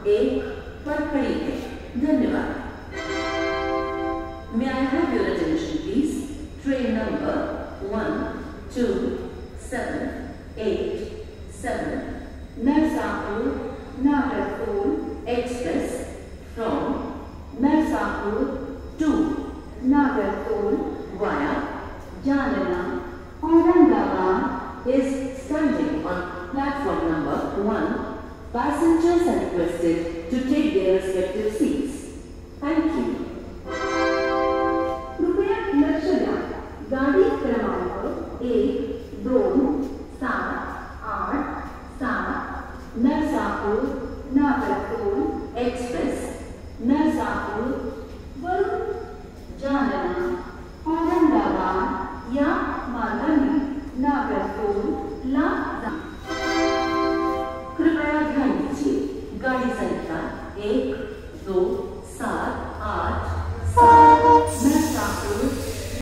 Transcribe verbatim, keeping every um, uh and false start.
एक पर खड़ी है। धन्यवाद। May I have your attention please? Train number one two seven eight seven Mirzapur Nagarpur Express from Mirzapur to Nagarpur via Jalna, Aurangabad is standing on platform number one. Passengers are requested to take their respective seats. Thank you. कृपया लक्ष द्या. गाडी क्रमांक एक दोन सात आठ सात मिर्जापुर नागरकोइल एक्सप्रेस मिर्जापुर वरून जालना औरंगाबाद या मार्गाने नागरकोइल ला जा. कृपया ध्यान दीजिए. गाड़ी संख्या एक दो